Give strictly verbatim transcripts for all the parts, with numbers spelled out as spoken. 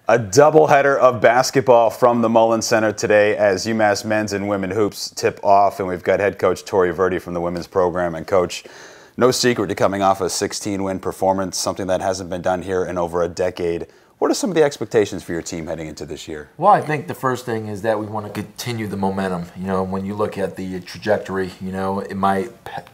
A doubleheader of basketball from the Mullins Center today as UMass men's and women hoops tip off, and we've got head coach Verdi from the women's program. And coach, no secret to coming off a sixteen win performance, something that hasn't been done here in over a decade. What are some of the expectations for your team heading into this year? Well, I think the first thing is that we want to continue the momentum. You know, when you look at the trajectory, you know, in my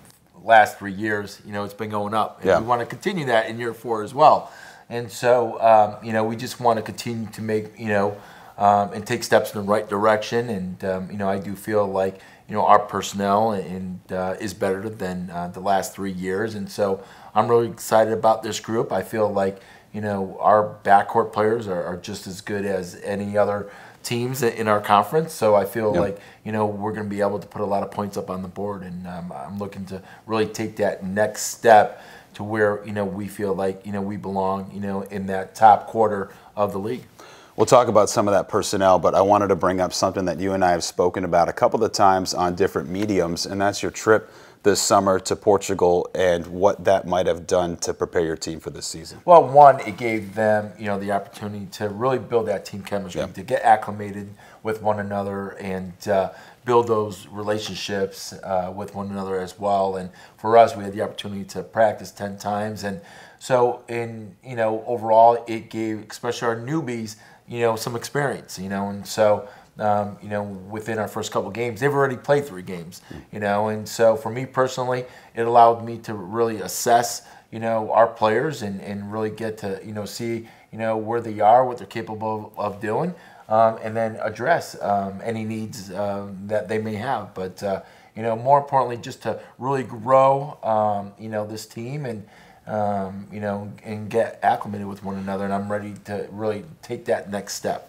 last three years, you know, it's been going up. And yeah. we want to continue that in year four as well. And so, um, you know, we just want to continue to make, you know, um, and take steps in the right direction. And, um, you know, I do feel like, you know, our personnel and uh, is better than uh, the last three years. And so I'm really excited about this group. I feel like, you know, our backcourt players are, are just as good as any other teams in our conference. So I feel yep. like, you know, we're going to be able to put a lot of points up on the board. And um, I'm looking to really take that next step to where, you know, we feel like, you know, we belong, you know, in that top quarter of the league. We'll talk about some of that personnel, but I wanted to bring up something that you and I have spoken about a couple of times on different mediums, and that's your trip this summer to Portugal and what that might have done to prepare your team for this season. Well, one, it gave them, you know, the opportunity to really build that team chemistry, yep. to get acclimated with one another and uh, build those relationships uh, with one another as well. And for us, we had the opportunity to practice ten times. And so, in, you know, overall, it gave, especially our newbies, you know, some experience, you know, and so, Um, you know, within our first couple games, they've already played three games, you know, and so for me personally, it allowed me to really assess, you know, our players and, and really get to, you know, see, you know, where they are, what they're capable of doing, um, and then address um, any needs um, that they may have. But, uh, you know, more importantly, just to really grow, um, you know, this team and, um, you know, and get acclimated with one another. And I'm ready to really take that next step.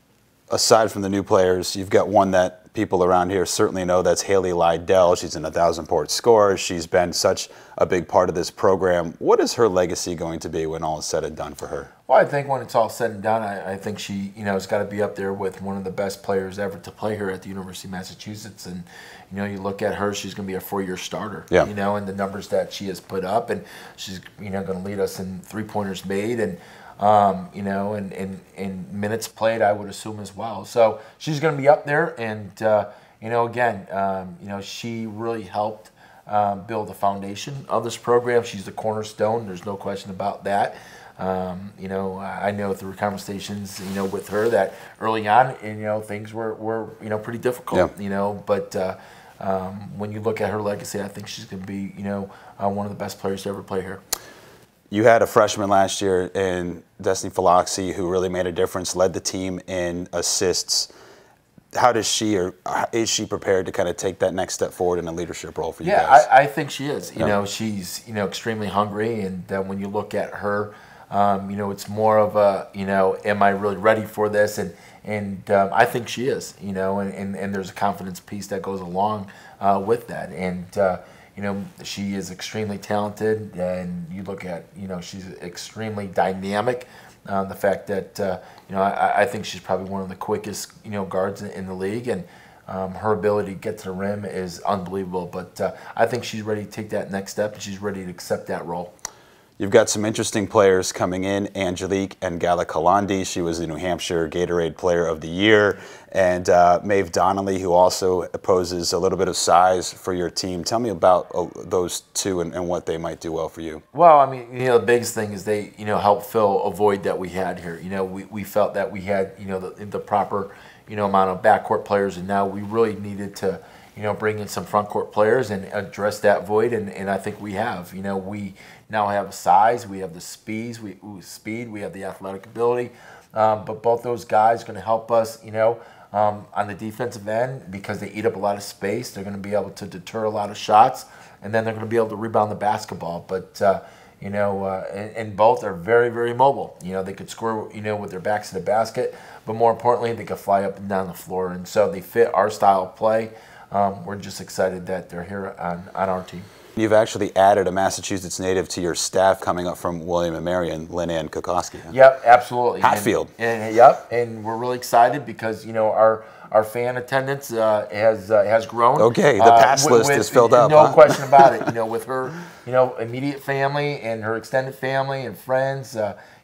Aside from the new players, you've got one that people around here certainly know. That's Haley Lydell. She's an one thousand port scorer. She's been such a big part of this program. What is her legacy going to be when all is said and done for her? Well, I think when it's all said and done, I, I think she, you know, has got to be up there with one of the best players ever to play here at the University of Massachusetts. And, you know, you look at her, she's going to be a four-year starter, yeah. you know, and the numbers that she has put up. And she's, you know, going to lead us in three-pointers made and, Um, you know, and, and, and minutes played, I would assume as well. So she's going to be up there, and uh, you know, again, um, you know, she really helped um, build the foundation of this program. She's the cornerstone. There's no question about that. Um, you know, I know through conversations, you know, with her that early on, and, you know, things were, were you know, pretty difficult. Yeah. You know, but uh, um, when you look at her legacy, I think she's going to be, you know, uh, one of the best players to ever play here. You had a freshman last year in Destiny Philoxy who really made a difference, led the team in assists. How does she, or is she prepared to kind of take that next step forward in a leadership role for you yeah, guys? Yeah, I, I think she is. You yeah. know, she's, you know, extremely hungry, and uh, when you look at her, um, you know, it's more of a, you know, am I really ready for this? And and um, I think she is. You know, and, and and there's a confidence piece that goes along uh, with that, and. Uh, You know, she is extremely talented, and you look at, you know, she's extremely dynamic. Uh, the fact that, uh, you know, I, I think she's probably one of the quickest, you know, guards in, in the league, and um, her ability to get to the rim is unbelievable. But uh, I think she's ready to take that next step, and she's ready to accept that role. You've got some interesting players coming in. Angelique and Kalandi, she was the New Hampshire Gatorade Player of the Year. And uh, Maeve Donnelly, who also poses a little bit of size for your team. Tell me about uh, those two and, and what they might do well for you. Well, I mean, you know, the biggest thing is they, you know, help fill a void that we had here. You know, we, we felt that we had, you know, the, the proper, you know, amount of backcourt players, and now we really needed to, you know, bring in some front court players and address that void, and, and I think we have. You know, we now have size, we have the speeds, we speed, we have the athletic ability, um, but both those guys are going to help us, you know, um, on the defensive end because they eat up a lot of space. They're going to be able to deter a lot of shots, and then they're going to be able to rebound the basketball. But uh, you know, uh, and, and both are very, very mobile. You know, they could score, you know, with their backs to the basket, but more importantly, they could fly up and down the floor, and so they fit our style of play. Um, we're just excited that they're here on, on our team. You've actually added a Massachusetts native to your staff coming up from William and Marion, Lynn-Ann Kokoski. Huh? Yep, absolutely. Hatfield. And, and, yep, and we're really excited because, you know, our our fan attendance uh, has uh, has grown. Okay, the pass uh, list with, is filled up. No huh? question about it. You know, with her, you know, immediate family and her extended family and friends, uh, you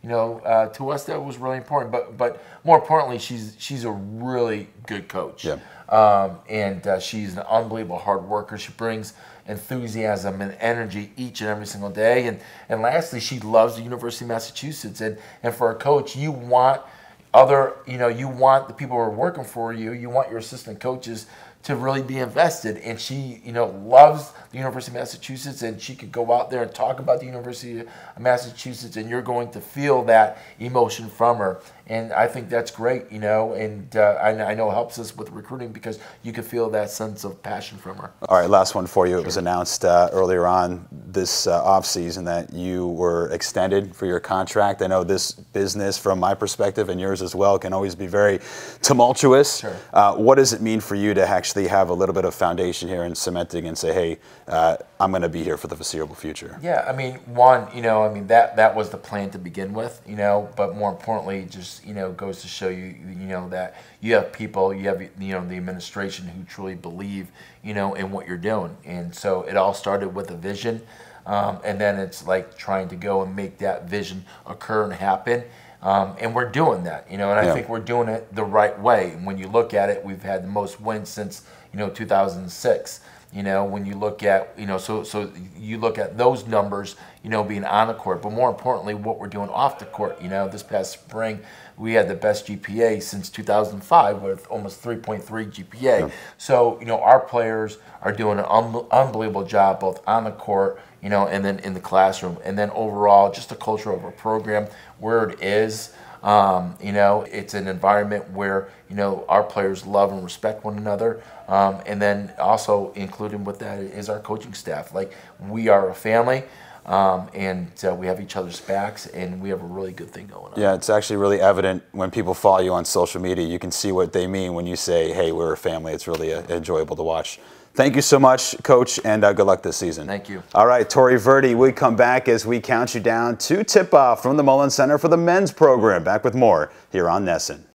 you know, uh, to us that was really important. But but more importantly, she's she's a really good coach. Yeah. Um, and uh, she's an unbelievable hard worker. She brings enthusiasm and energy each and every single day. And and lastly, she loves the University of Massachusetts. And and for a coach, you want other, you know, you want the people who are working for you, you want your assistant coaches to really be invested. And she, you know, loves the University of Massachusetts, and she could go out there and talk about the University of Massachusetts, and you're going to feel that emotion from her. And I think that's great, you know, and uh, I, I know it helps us with recruiting because you can feel that sense of passion from her. All right, last one for you. Sure. It was announced uh, earlier on this uh, offseason that you were extended for your contract. I know this business, from my perspective and yours as well, can always be very tumultuous. Sure. Uh, what does it mean for you to actually have a little bit of foundation here and cementing and say, hey, uh, I'm going to be here for the foreseeable future? Yeah, I mean, one, you know, I mean, that, that was the plan to begin with, you know, but more importantly, just, you know, goes to show you, you know, that you have people, you have, you know, the administration who truly believe, you know, in what you're doing. And so it all started with a vision, um, and then it's like trying to go and make that vision occur and happen. Um, and we're doing that, you know, and I yeah. think we're doing it the right way. And when you look at it, we've had the most wins since, you know, two thousand six. You know, when you look at, you know, so so you look at those numbers, you know, being on the court, but more importantly, what we're doing off the court. You know, this past spring, we had the best G P A since two thousand five with almost three point three G P A. Yeah. So, you know, our players are doing an un unbelievable job both on the court, you know, and then in the classroom. And then overall, just the culture of our program, where it is. Um, you know, it's an environment where, you know, our players love and respect one another. Um, and then also included with that is our coaching staff. Like, we are a family, um, and uh, we have each other's backs, and we have a really good thing going on. Yeah, it's actually really evident when people follow you on social media. You can see what they mean when you say, hey, we're a family. It's really uh, enjoyable to watch. Thank you so much, Coach, and uh, good luck this season. Thank you. All right, Tori Verdi, we come back as we count you down to tip-off from the Mullen Center for the men's program. Back with more here on N E S N.